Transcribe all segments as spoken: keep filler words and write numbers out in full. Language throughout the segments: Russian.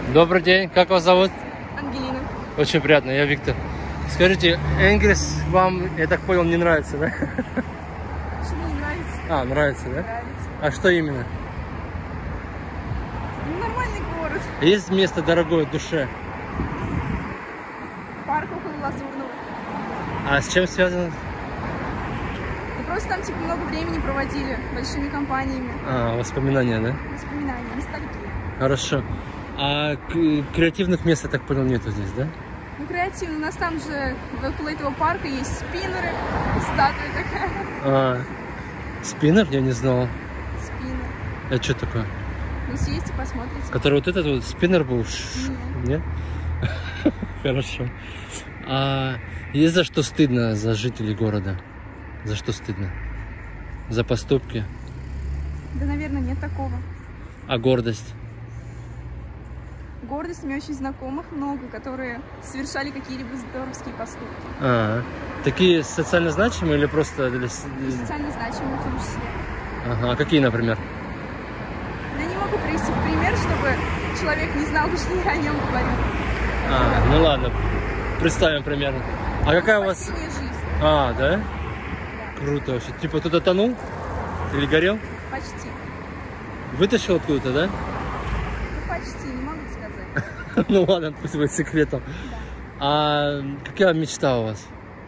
Добрый день, как вас зовут? Ангелина. Очень приятно, я Виктор. Скажите, Энгельс вам, я так понял, не нравится, да? Почему не нравится? А, нравится, да? Нравится. А что именно? Ну, нормальный город. Есть место дорогое душе? Парк около Лазурного. А с чем связано? И просто там типа много времени проводили большими компаниями. А, воспоминания, да? Воспоминания, ностальгия. Хорошо. А к- креативных мест, я так понял, нету здесь, да? Ну, креативно. У нас там же около этого парка есть спиннеры, статуя такая. А, спиннер? Я не знал. Спиннер. Это что такое? Ну, съездите, посмотрите. Который вот этот вот спиннер был? Нет. Нет? Хорошо. А есть за что стыдно за жителей города? За что стыдно? За поступки? Да, наверное, нет такого. А гордость? Гордость, у меня очень знакомых много, которые совершали какие-либо здоровские поступки. А, такие социально значимые или просто для... И социально значимые в том числе. Ага, а какие, например? Я не могу привести в пример, чтобы человек не знал, что я о нем говорю. А, ну ладно, представим примерно. А какая у вас... Спасение жизни. А, да? Круто вообще. Типа кто-то тонул? Или горел? Почти. Вытащил откуда-то, да? Ну, почти, не могу сказать. Ну ладно, пусть будет секретом. А какая мечта у вас?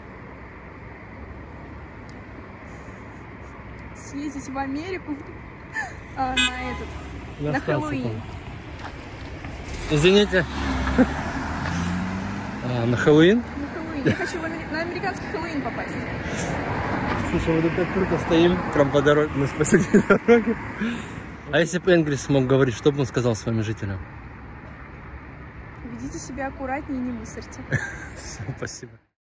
Съездить в Америку а, на этот, на, На Хэллоуин. станцию. Извините. А, на Хэллоуин? На Хэллоуин. Я хочу в амери- на американский Хэллоуин попасть. Слушай, мы тут так круто стоим, прям по дороге, на посреди дороги. А если бы Энгельс мог говорить, что бы он сказал своим жителям? Ведите себя аккуратнее и не мусорьте. Все, спасибо.